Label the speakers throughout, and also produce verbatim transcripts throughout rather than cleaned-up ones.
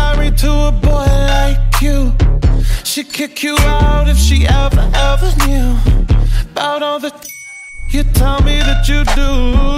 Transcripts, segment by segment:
Speaker 1: married to a boy like you. She'd kick you out if she ever, ever knew about all the you tell me that you do.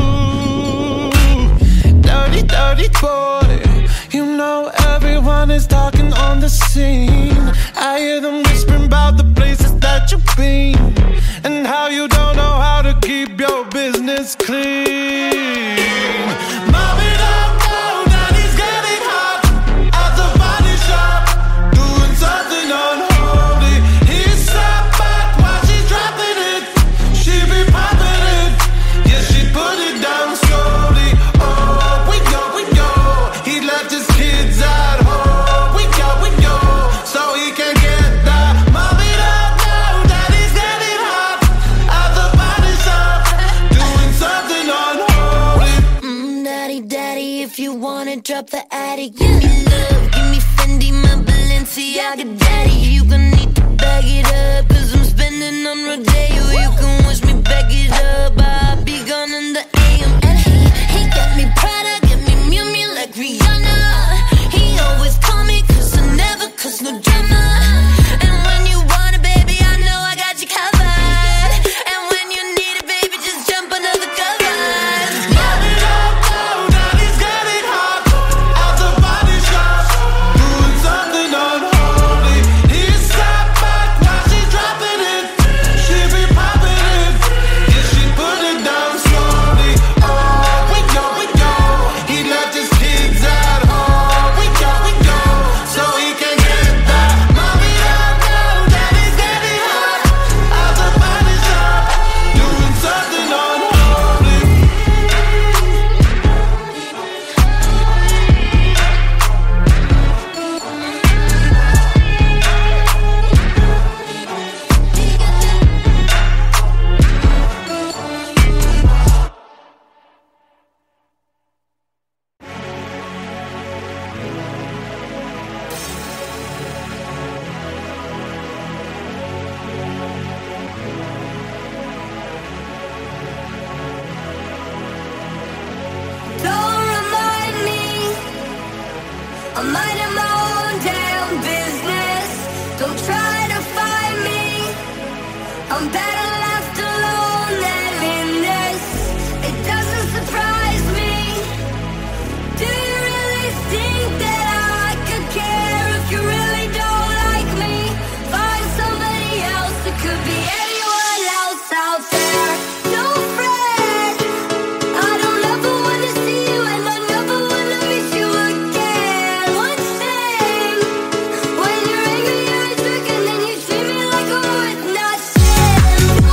Speaker 1: Dirty, dirty boy. You know everyone is talking on the scene. I hear them whispering about the places that you've been and how you don't know how to keep your business clean. Mommy don't know that he's getting hot at the body shop, doing something unholy. He sat back while she's dropping it. She be popping it, yeah, she put it down slowly. Oh, we go, we go. He left his kids at home. We go, we go, so he can get that. Mommy don't know that he's getting hot at the body shop, doing something unholy.
Speaker 2: Mm, daddy, daddy, if you wanna drop the attic, give me love, give me Fendi, my Balenciaga daddy. You gon' need to bag it up, cause I'm spending on Rodeo. You can wish me back it up, I'll be gone in the A M. And he, he got me Prada, get me Miu Miu like Rihanna. He always call me cause I never cause no drama. And when you want it, baby, I know I got you covered. And when you need it, baby, just jump under the covers.
Speaker 1: Mommy don't know that he's getting hot at the body shop, doing something unholy. He sat back while she's dropping it. She be popping it, yeah, she put it down slowly. Oh, we go, we go. He left his kids at home. We go, we go, so he can get that. Mommy don't know that he's getting hot at the body shop, doing something unholy.
Speaker 2: Don't remind me, I'm minding my own damn business. Don't try to find me, I'm better left alone than in this. It doesn't surprise me. Do you really think that I could care if you really don't like me? Find somebody else, it could be anyone else out there. Don't fret, I don't ever wanna see you and I never wanna miss you again. One thing, when you're angry you're a jerk and then you treat me like I'm worth nothing.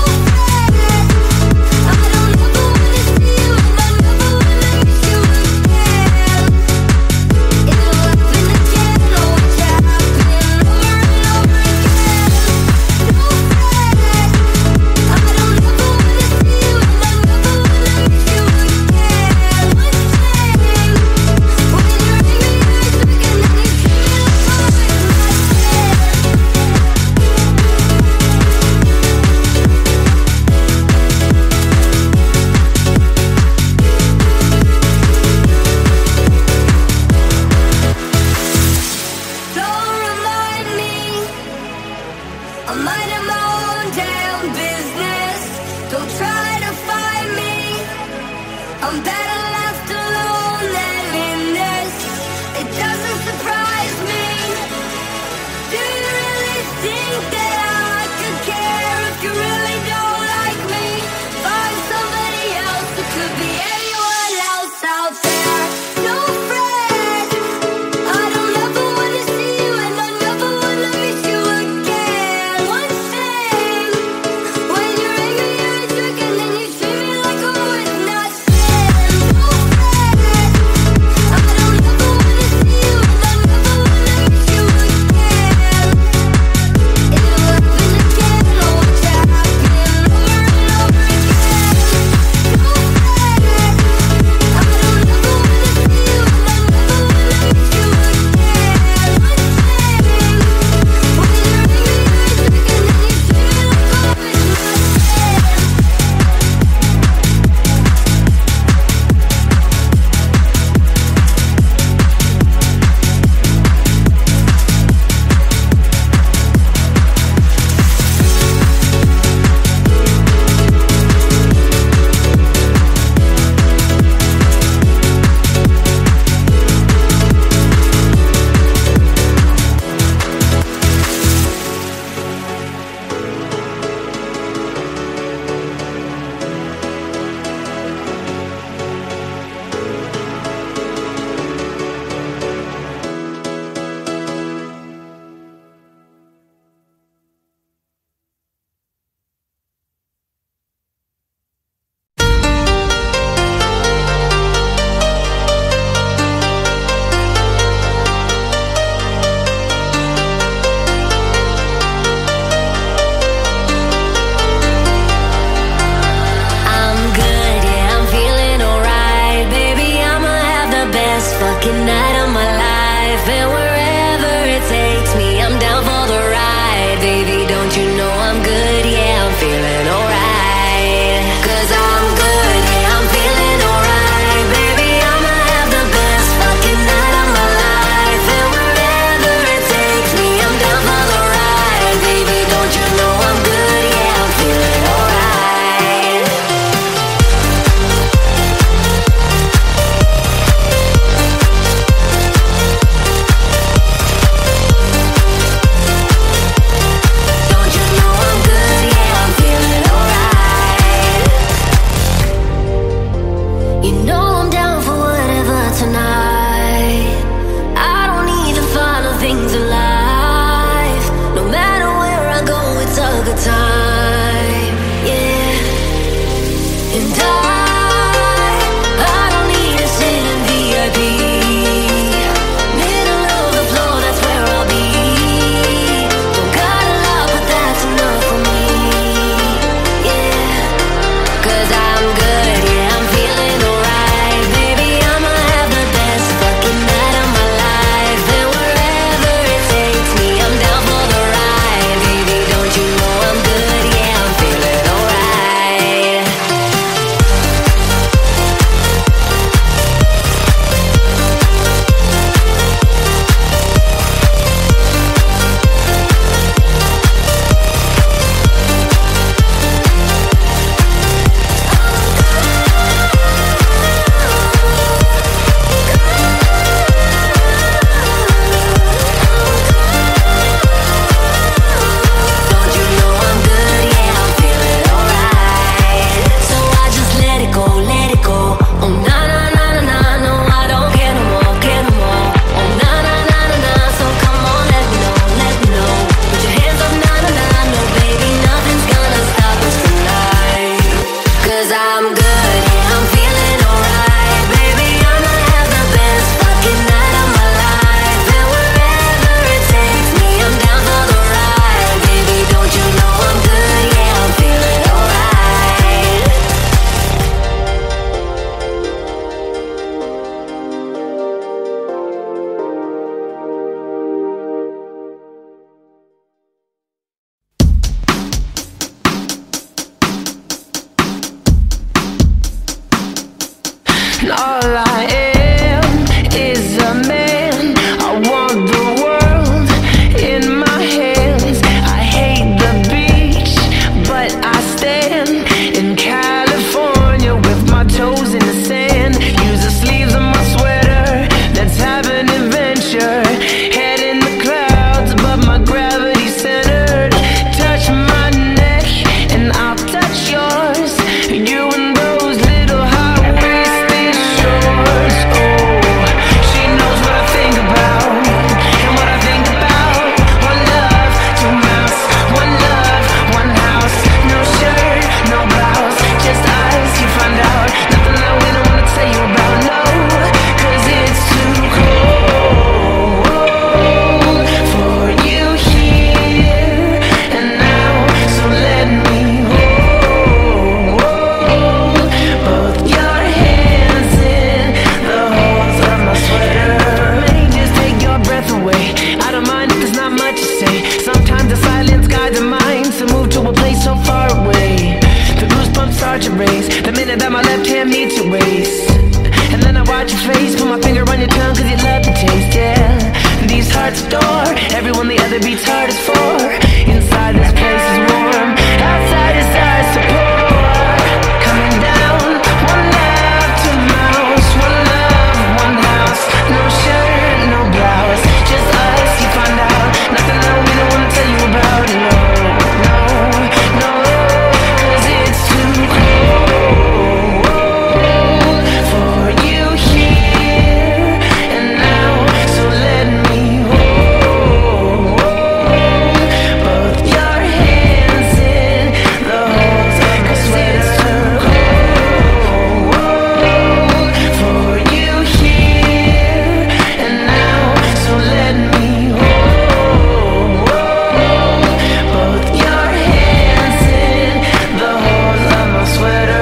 Speaker 3: the beats hard as four. Inside this place is warm, outside is ice to pour. Coming down, one love, two mouths, one love, one house. No shirt, no blouse, just us, you find out. Nothing that we don't wanna tell you about. No, no, no, cause it's too cold for you here and now. So let me hold both your hands in the holes, cause it's too cold for you here and now. So let me hold both your hands in the holes of my sweater.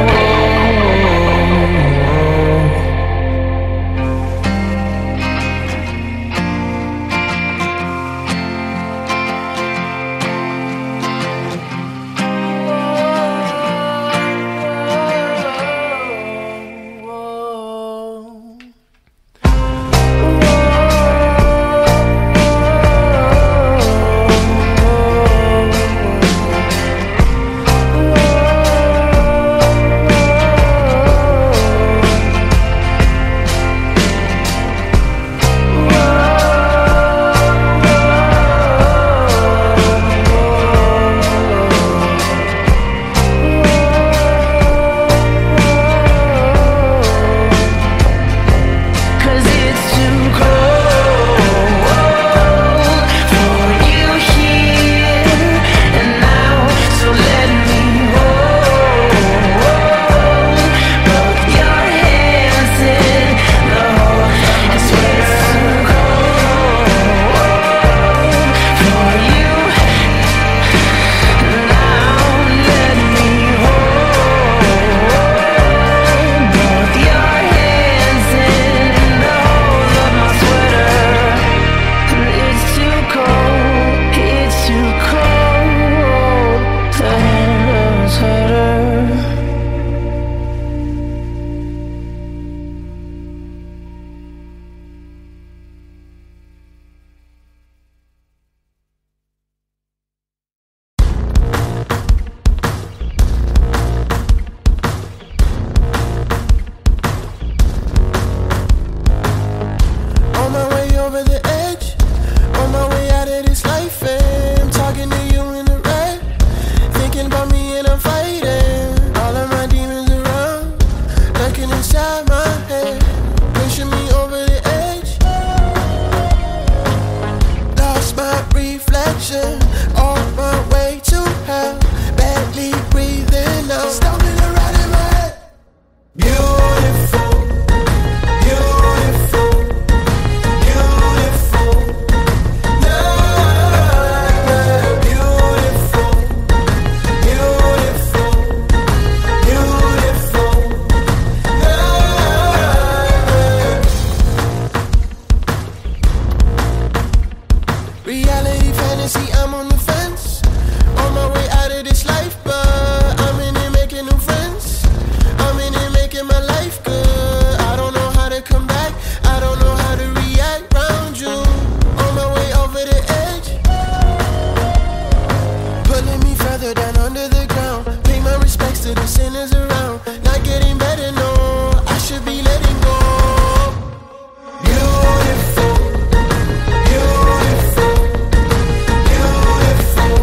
Speaker 3: Cause it's too cold for you here and now. So let me hold both your hands in the hole. I swear it's too cold for you now. Let me hold both your hands in the hole of my sweater. It's too cold, it's too cold to handle a sweater.
Speaker 1: On my way over the edge, on my way out of this life, and I'm talking to you in the red, thinking about me and I'm fighting all of my demons around, lurking inside my head, pushing me over the edge. Lost my reflection on my way to hell, badly breathing out, stumbling around in my head. Beautiful, beautiful, beautiful night, beautiful, beautiful, beautiful night. Reality, fantasy, I'm on the fence, on my way out of this life, but I'm in it making new friends. I'm in it making my life good. I don't know how to come back, I don't know how to react round you. On my way over the edge, pulling me further down under the ground. Pay my respects to the sinners around. Not getting better, no, I should be letting go. Beautiful, beautiful, beautiful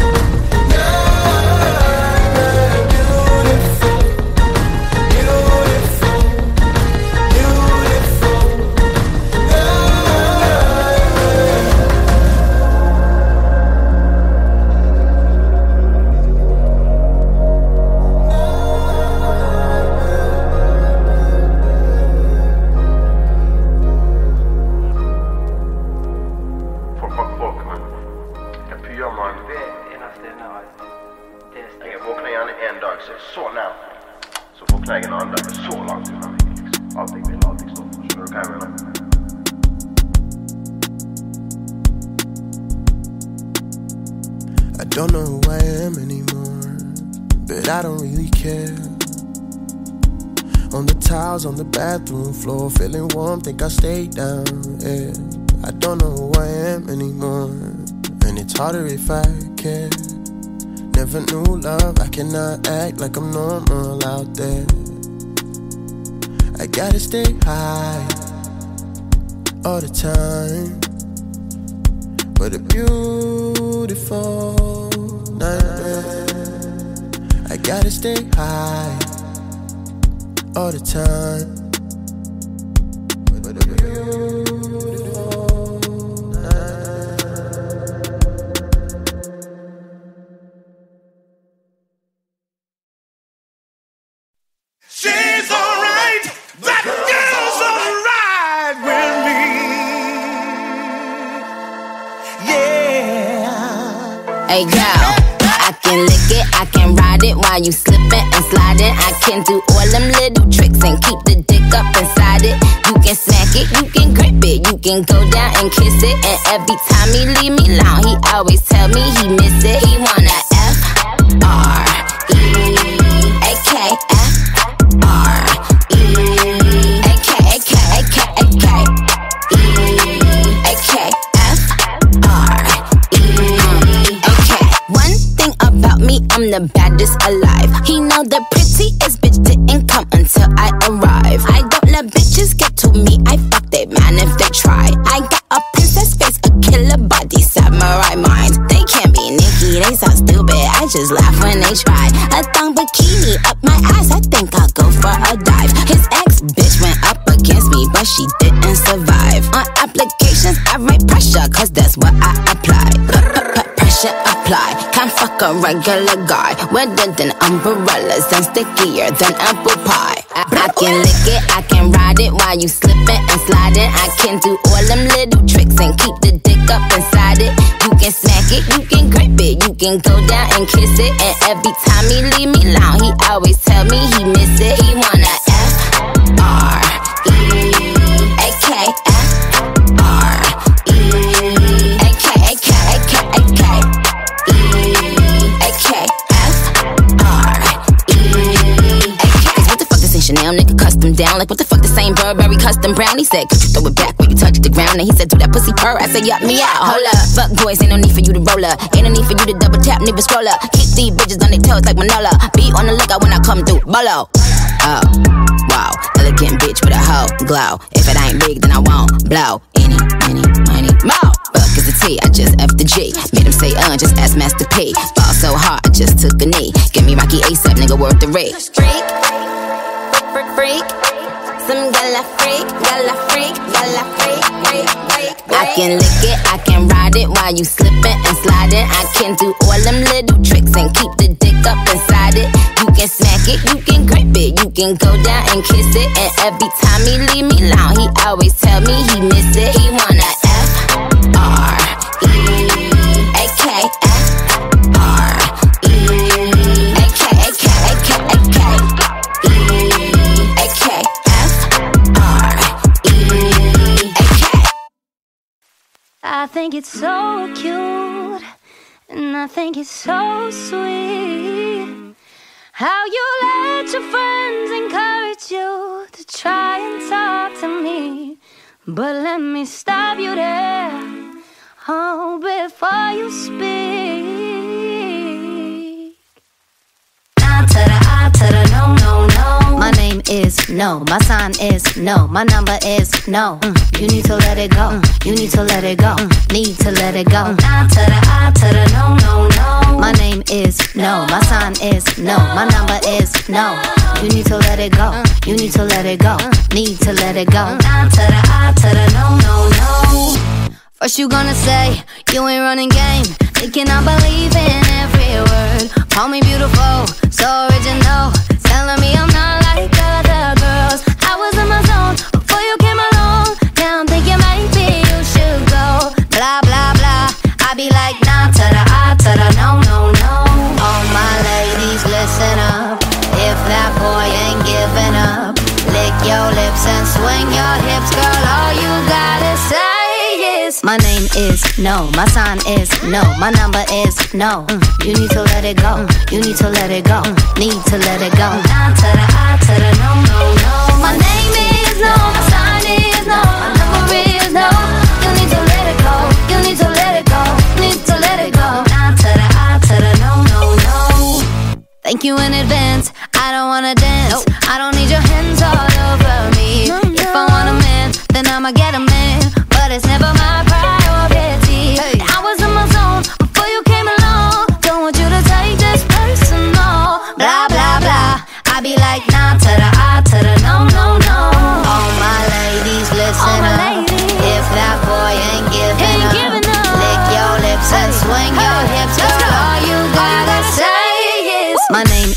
Speaker 1: night, beautiful, beautiful, beautiful
Speaker 4: Folk, folk, folk, man. Jeg pyrer, man. Jeg våkner gjerne en dag, så så nær. Så våkner jeg en annen dag, så langt unna meg. Alt jeg vil, alt jeg står for. Skjønner du hva jeg mener?
Speaker 1: I don't know who I am anymore, but I don't really care. On the tiles on the bathroom floor, feeling warm, think I stay down, yeah. I don't know who I am anymore. and it's harder if I care. Never knew love, I cannot act like I'm normal out there. I gotta stay high all the time, but a beautiful nightmare. I gotta stay high all the time, but a beautiful nightmare.
Speaker 5: She's alright, that girl's alright with me. Yeah.
Speaker 6: Hey girl, I can lick it, I can ride it while you slipping and sliding. I can do all them little tricks and keep the dick up inside it. You can smack it, you can grip it, you can go down and kiss it. And every time he leave me alone, he always tell me he miss it. He wanna F R E A K F R E A K A K A K A K E A K F R E A K. One thing about me, I'm the baddest alive. He know the prettiest bitch didn't come until I arrive. I don't let bitches get to me, I fuck they man if they try. I got a princess face, a killer body, samurai mind. They can't be Nicki, they so stupid, I just laugh when they try. A thong bikini up my ass, I think I'll go for a dive. His ex bitch went up against me, but she didn't survive. On applications, I write pressure, cause that's what I apply. Pressure apply, can't fuck a regular guy. Wetter than umbrellas and stickier than apple pie. I, I can lick it, I can ride it while you slipping and sliding. I can do all them little tricks and keep the dick up inside it. You can smack it, you can grip it, you can go down and kiss it. And every time he leave me alone, he always tell me he miss it. He wanna F R E A K F R E A K A K A K A K E A K F R E A K. Cause what the fuck is in Chanel, nigga, custom down? Like what the fuck the same Burberry custom brown? He said, could you throw it back when you touch the ground? And he said, do that pussy purr? I said, yup, me out, hold up. Fuck boys, ain't no need for you to roll up. Ain't no need for you to double tap, nigga, scroll up. Keep these bitches on their toes like Manola. Be on the lookout when I come through, bolo. Oh, wow, elegant bitch with a hoe glow. If it ain't big, then I won't blow. Any, any, money, more. Fuck is the T, I just F the G. Made him say, uh, just ask Master P. Ball so hard, I just took a knee. Give me Rocky ASAP, nigga, worth the rate. Freak, freak, freak. Some gala freak, gala freak, gala freak, freak, freak. I can lick it, I can ride it while you slipping and sliding. I can do all them little tricks and keep the dick up inside it. You can smack it, you can grip it, you can go down and kiss it. And every time he leave me alone, he always tell me he miss it. He wanna F R E A K F R E A K A K A K A K E A K F R E A K.
Speaker 7: I think it's so cute, and I think it's so sweet how you let your friends encourage you to try and talk to me. But let me stop you there, oh, before you speak. Nah to the I to the no, no, no. My name is no, my sign is no, my number is no. Mm. You need to let it go, mm. You need to let it go, mm. Need to let it go. Nah to the I to the no, no, no. My name is no, my sign is no, my number is no. You need to let it go, mm. You need to let it go, mm. Need to let it go. Nah to the I to the no, no, no. First you gonna say you ain't running game, thinking I believe in every word. Call me beautiful, so original, telling me I'm not like other girls. I was in my zone before you came along. Now I'm thinking maybe you should go. Blah blah blah, I be like nah to the I to the no no no. All my ladies listen up, if that boy ain't giving up, lick your lips and swing your hips, girl. All you gotta say. My name is no, my sign is no, my number is no. Mm. You need to let it go, mm. You need to let it go, mm. Need to let it go. Nah to the I to the no, no, no. My name is no, my sign is no, my number is no. You need to let it go, you need to let it go, need to let it go.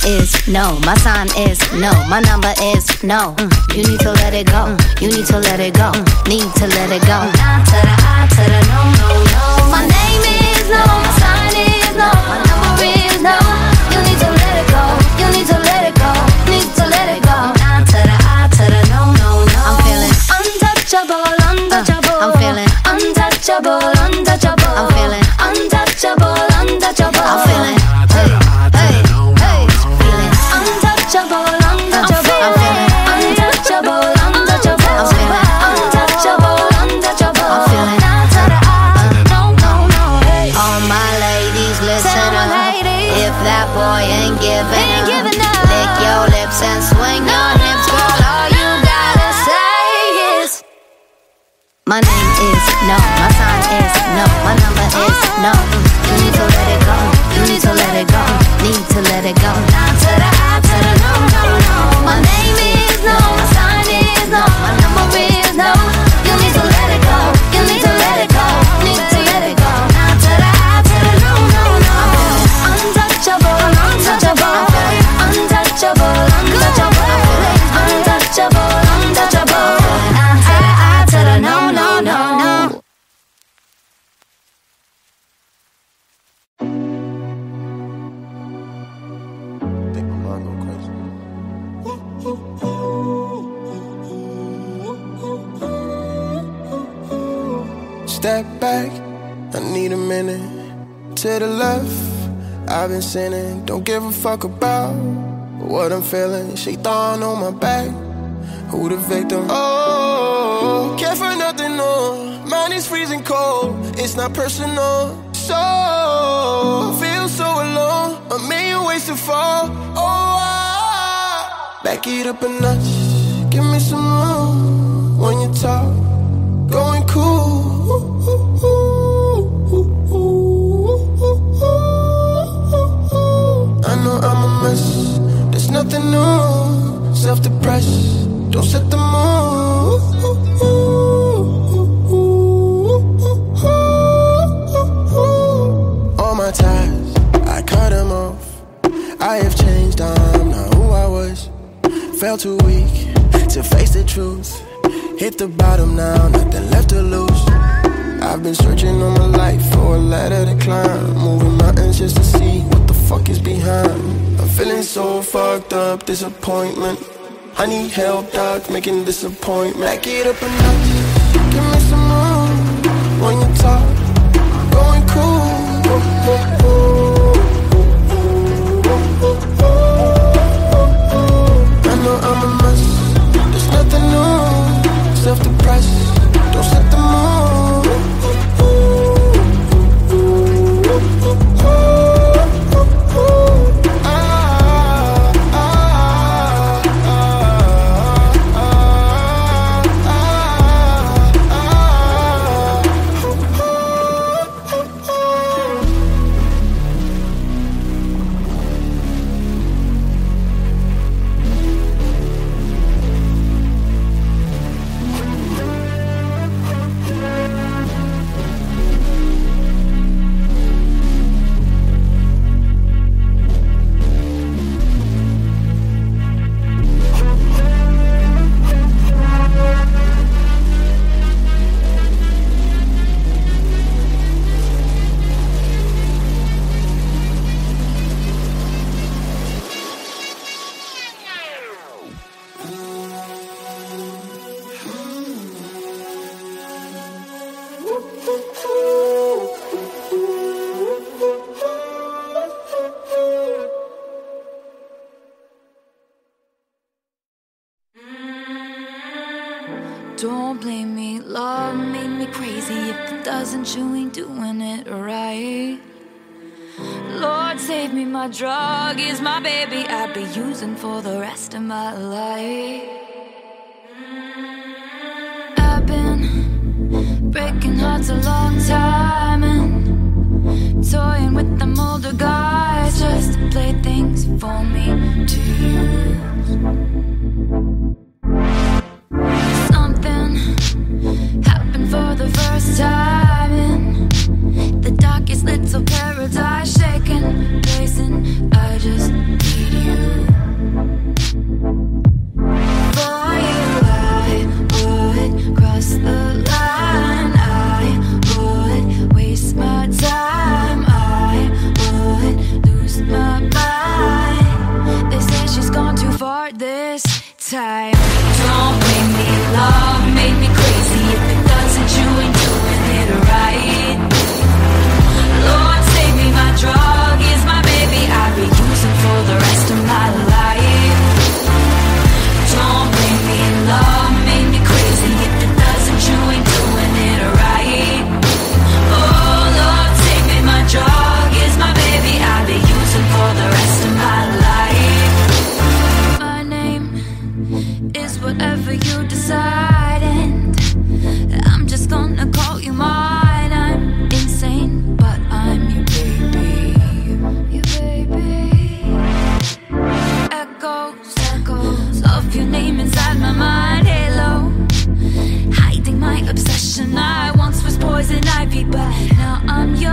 Speaker 7: is no. My sign is no. My number is no. Mm. You need to let it go. Mm. You need to let it go. Mm. Need to let it go. Nah to the I to the no, no, no. My name is no. My sign is no. My number is no. You need to let it go. You need to let it go. Need to let it go. Nah to the I to the no, no, no. I'm feeling untouchable, untouchable. Uh, I'm feeling untouchable, untouchable. I'm feeling untouchable, untouchable. I'm feeling hey, hey, hey. Feeling untouchable, untouchable. I'm feeling untouchable, untouchable. I'm feeling untouchable, untouchable. I'm feeling no, no, no. Hey. All my ladies, listen up. If that boy ain't giving up, lick your lips and swing your hips, girl. All you gotta say is my name is no. My sign is no. My number is no. You need to let it go. You need to let it go. Need to let it go. Nah to the I to the no, no, no. My name is no. My sign is no. My number is no. You need to let it go. You need to let it go. Need to let it go. Nah to the I to the no, no, no. Untouchable, untouchable. Untouchable, untouchable. Untouchable, untouchable. Nah to the I to the no, no, no, no.
Speaker 1: Think my mind go crazy. Step back, I need a minute. To the left, I've been sinning. Don't give a fuck about what I'm feeling. Shaitan on my back, who the victim? Oh, care for nothing, no. Mind is freezing cold, it's not personal. So, feel so alone, a million ways to fall. Oh, I back it up a notch, give me some room. When you talk, going cool. I know I'm a mess, there's nothing new. Self-depressed, don't set the mood. All my ties, I cut them off. I have changed, I'm not who I was. Felt too weak to face the truth. Hit the bottom now, nothing left to lose. I've been searching all my life for a ladder to climb. Moving mountains just to see what the fuck is behind. I'm feeling so fucked up, disappointment. I need help, doc, making disappointment. Back it up a notch, give me some room. When you talk, going cool. I know I'm a mess, there's nothing new. Self-depressed, don't set the mood.
Speaker 8: Don't blame me, love made me crazy. If it doesn't, you ain't doing it right. Lord, save me, my drug is my baby. I'll be using for the rest of my life. I've been breaking hearts a long time and toying with them older guys just to play things for me to use. Something happened for the first time in the darkest little paradise, shaking, pacing. I just need you. ivy, but now I'm your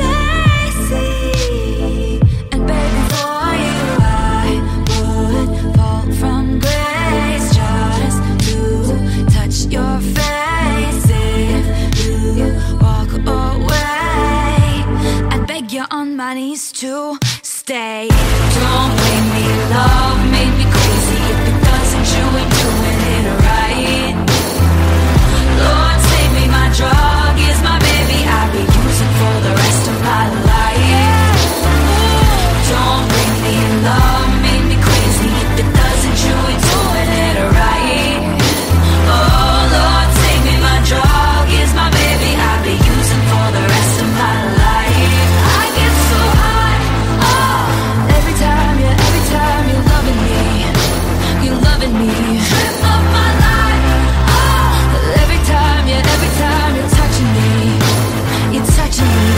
Speaker 8: daisy. And baby, for you I would fall from grace just to touch your face. If you walk away, I'd beg you on my knees to stay. Don't blame me, love made me crazy. If it doesn't, you ain't doing it right. Lord, save me, my drug is my baby. I'll be using for the rest of my life. Don't blame me, love made me crazy. If it doesn't, you ain't doing it right. Oh, Lord, save me, my drug is my baby. I'll be using for the rest of my life. I get so high, oh, every time, yeah, every time you're loving me, you're loving me. Trip of my life, oh, every time, yeah, every time you're touching me, you're touching me.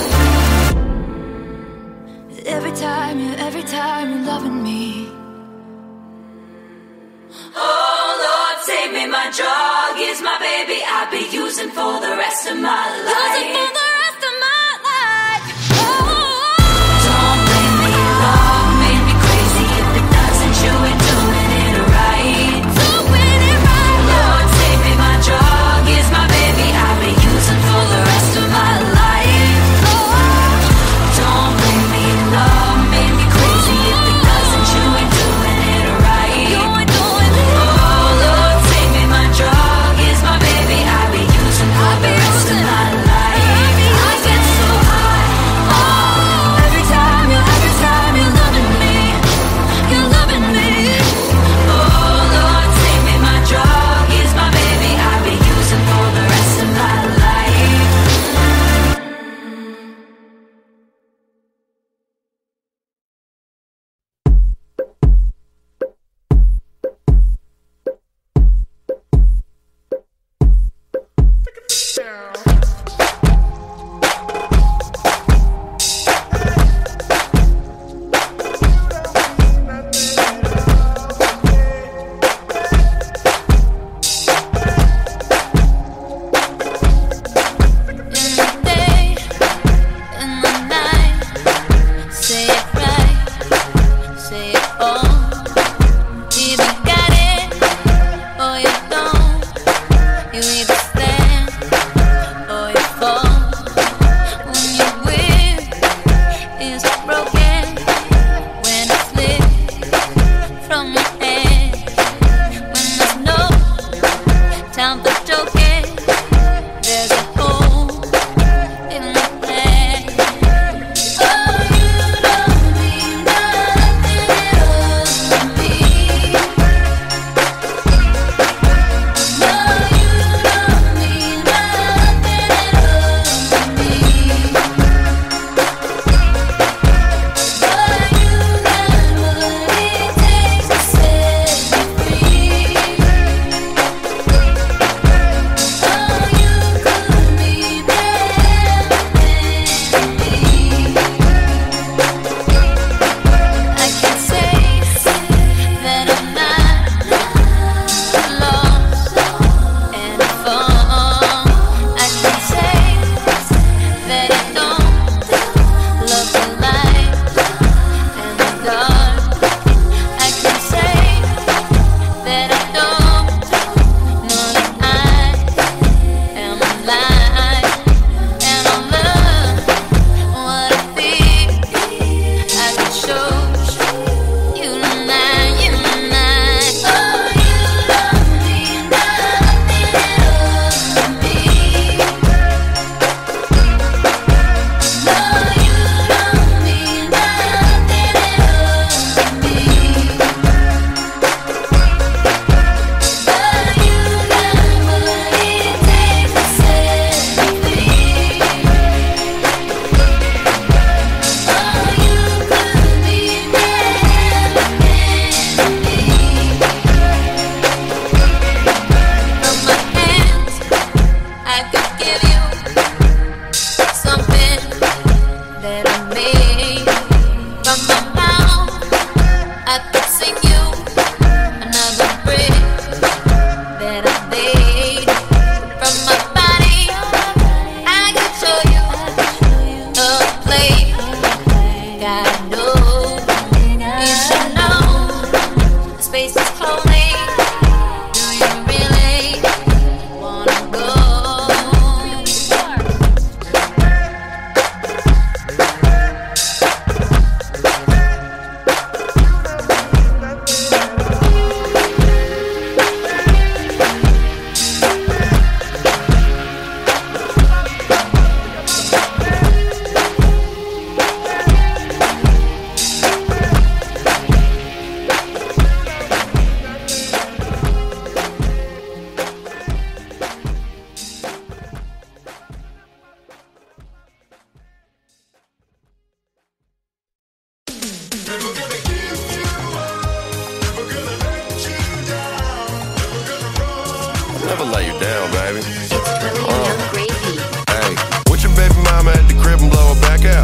Speaker 8: Every time, yeah, every time you're loving me. Oh Lord, save me, my drug is my baby. I'll be using for the rest of my life. Using for the rest of my life. Oh, don't blame me, love made me crazy. If it doesn't, you ain't doing it right. Doing it right. Lord, save me, my drug is my baby. I'll be using for the rest of my life. Oh, don't blame me, love made me crazy. If it doesn't, you ain't doing it right. You ain't doing it. Oh Lord, save me, my drug is my baby. I'll be using for the rest of my life.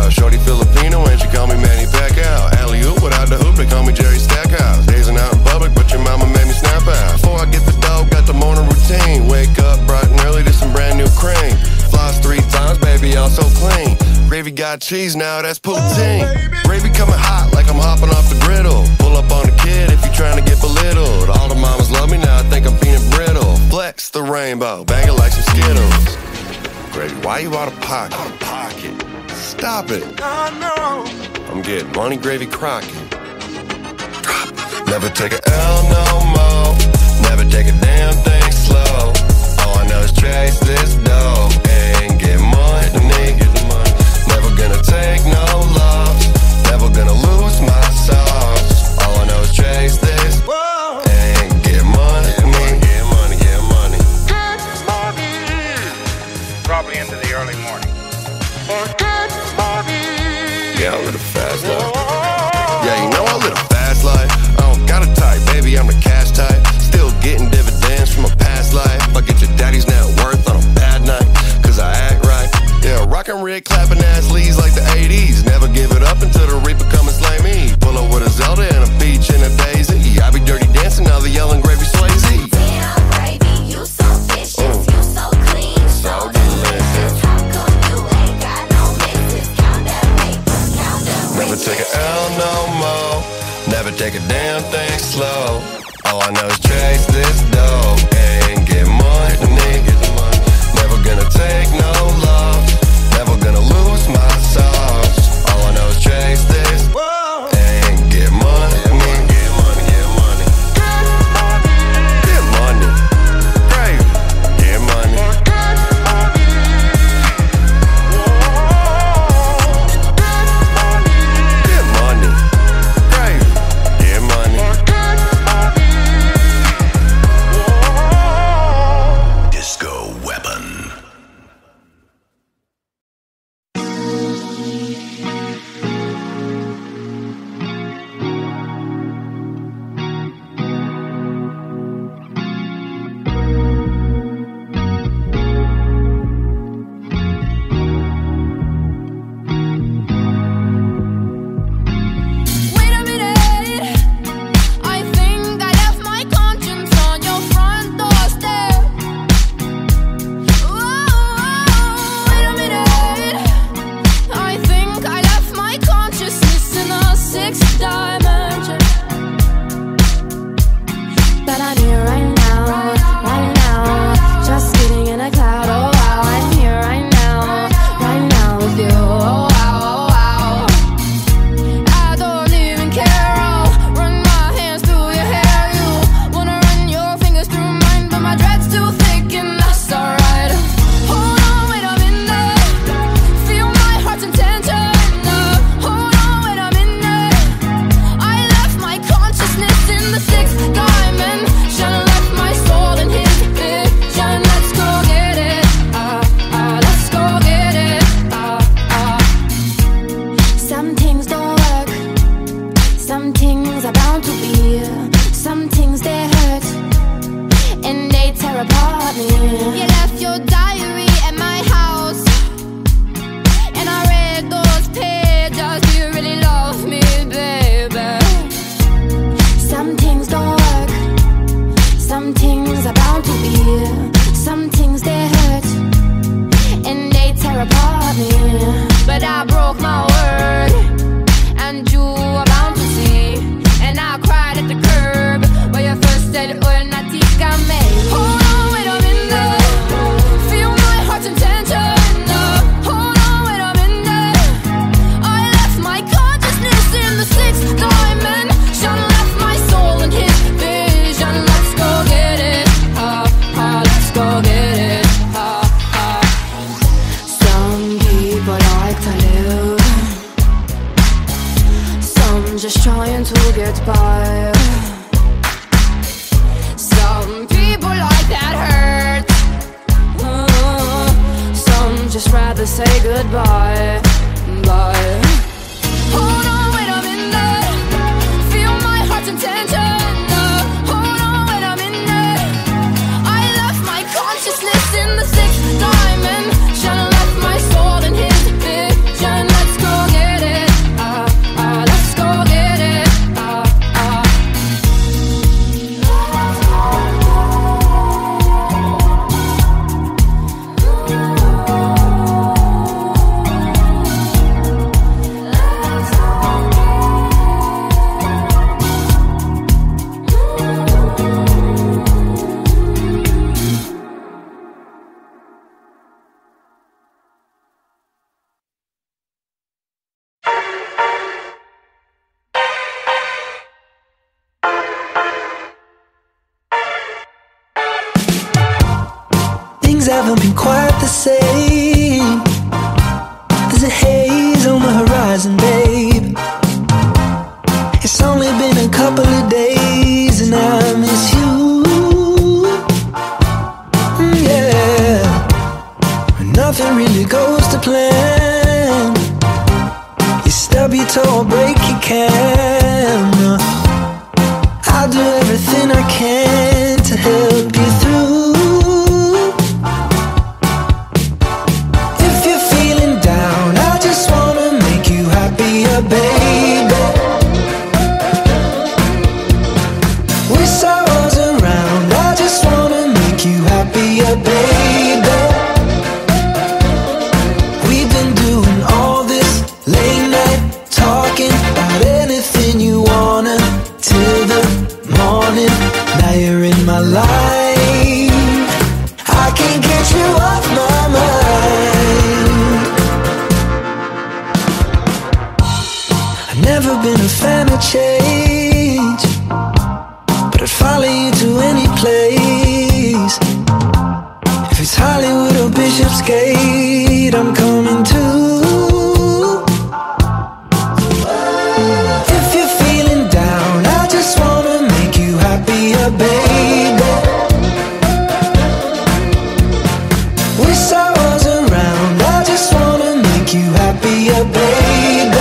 Speaker 9: out. Shorty Filipino and she call me Manny Pacquiao. Alley-oop without the hoop, they call me Jerry Stackhouse. Dazing out in public, but your mama made me snap out. Before I get the dough, got the morning routine. Wake up bright and early to some brand new cream. Floss three times, baby, I'm so clean. Gravy got cheese now, that's poutine. Gravy coming hot like I'm hopping off the griddle. Pull up on a kid if you trying to get belittled. All the mamas love me now, I think I'm peanut brittle. Flex the rainbow, bang it like some Skittles. Gravy, why you out of pocket? Out of pocket. Stop it. Oh, no. I'm getting money, Gravy Crockett. Drop it. Never take a L no more. Never take a damn thing slow. All I know is chase this dough and get money. Never gonna take no loss. Never gonna lose my sauce. All I know is chase this Whoa. And get money. Get money, get money, get money. Get money.
Speaker 10: Probably into the early morning.
Speaker 9: Get money. Yeah, I live a fast life. Yeah, you know I live a fast life. I don't got a type, baby, I'm the cash type. Still getting dividends from a past life. I get your daddy's net worth on a bad night, cause I act right. Yeah, rockin' red, clapping ass leads like the eighties. Never give it up until the reaper come and slay me. Pull up with a Zelda and a peach and a daisy. I be dirty dancing, now the yelling Gravy Swayze.
Speaker 2: Damn, Gravy, you so vicious, mm. you so clean, so, so delicious. How come you ain't got no misses? Count that rate, count that rate.
Speaker 9: Never take a L no more. Never take a damn thing slow. All I know is chase this dough and get money. Never gonna take no loss. Never gonna lose my sauce. All I know is chase this Whoa. And get money. Get money, get money, get money. Get money. Gravy. Get money. Get money. Get money. Gravy. Get money.
Speaker 5: Disco Weapon.
Speaker 2: In the sixth dimension, left my soul in his vision. Let's go
Speaker 3: things haven't been quite the same. There's a haze on the horizon, babe. It's only been a couple of days and I miss you. Mm, yeah. Nothing really goes to plan. You stub your toe or break your can. I'll do everything I can to help you through. If you're feeling down, I just wanna make you happier, baby. With sorrows around, I just wanna make you happier, baby. We've been doing all this late night talking about anything you wanna till the morning. Now you're in my life, I can't get you off my mind. I've never been a fan of change, but I'd follow you to any place. If it's Hollywood or Bishopsgate, I'm coming too. If you're feeling down, I just wanna make you happier, baby. With sorrows around, I just wanna make you happier, baby.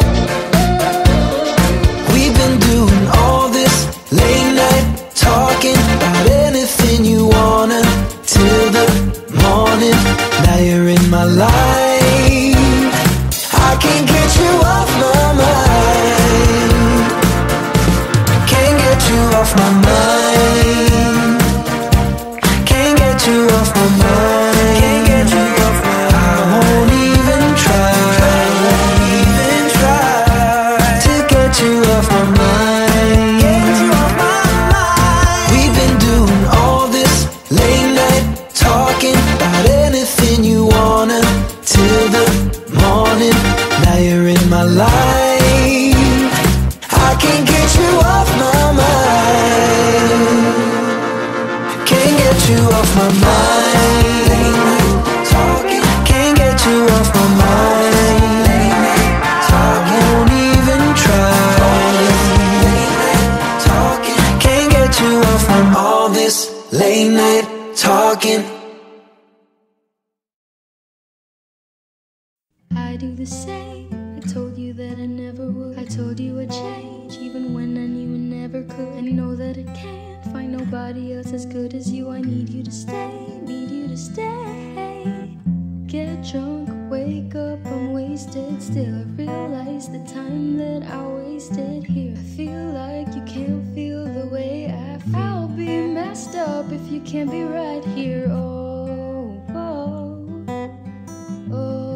Speaker 3: We've been doing all this late night talking about anything you wanna till the morning. Now you're in my life, I can't get you off my mind. Can't get you off my mind. Can't get you off my mind. Can't get you off my mind. I won't even try, even try to get you off my mind. Get you off my mind. We've been doing all this late night talking about anything you wanna till the morning. Now you're in my life, I can't get you off my mind. Can't get you off my mind. Talking, can't get you off my mind. I won't even try. Talking, can't get you off from all this late night talking.
Speaker 11: I do the same. I told you that I never would. I told you I'd change, even when I knew I never could. I know that I can't find nobody else as good as you. I need you to stay, need you to stay. Get drunk, wake up, I'm wasted. Still, I realize the time that I wasted here. I feel like you can't feel the way I feel. I'll be messed up if you can't be right here. Oh, oh, oh.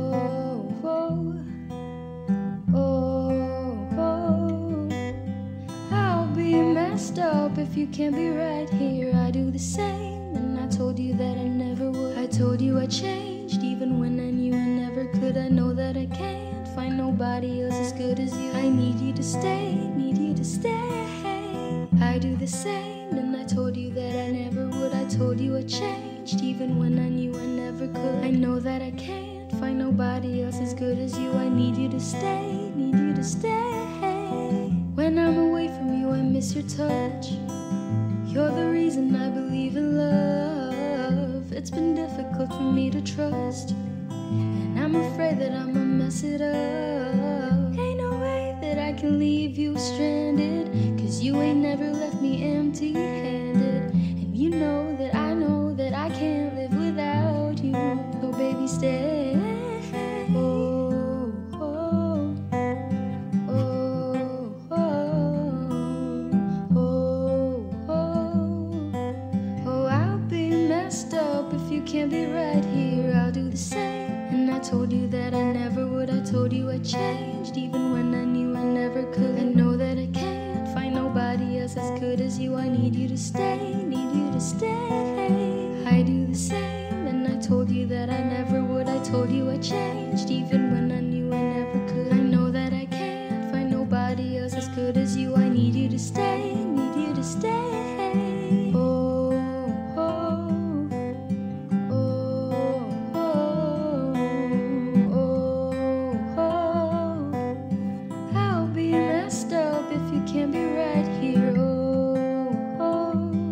Speaker 11: Up if you can't be right here. I do the same, and I told you that I never would. I told you I changed, even when I knew I never could. I know that I can't find nobody else as good as you. I need you to stay, need you to stay. I do the same, and I told you that I never would. I told you I changed, even when I knew I never could. I know that I can't find nobody else as good as you. I need you to stay, need you to stay. When I'm away from you, I miss your touch. You're the reason I believe in love. It's been difficult for me to trust, and I'm afraid that I'ma mess it up. Ain't no way that I can leave you stranded, cause you ain't never left me empty-handed. And you know that I know that I can't live without you. So baby, stay. Oh. Can't be right here, I'll do the same. And I told you that I never would. I told you I changed, even when I knew I never could. I know that I can't find nobody else as good as you. I need you to stay, need you to stay. I do the same, and I told you that I never would. I told you I changed, even when I knew I never could. I know that I can't find nobody else as good as you. I need you to stay, need you to stay. Oh, oh, oh. can't be right here. Oh, oh,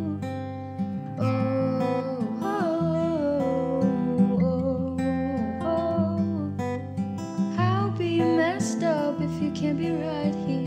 Speaker 11: oh, oh, oh, oh. I'll be messed up if you can't be right here.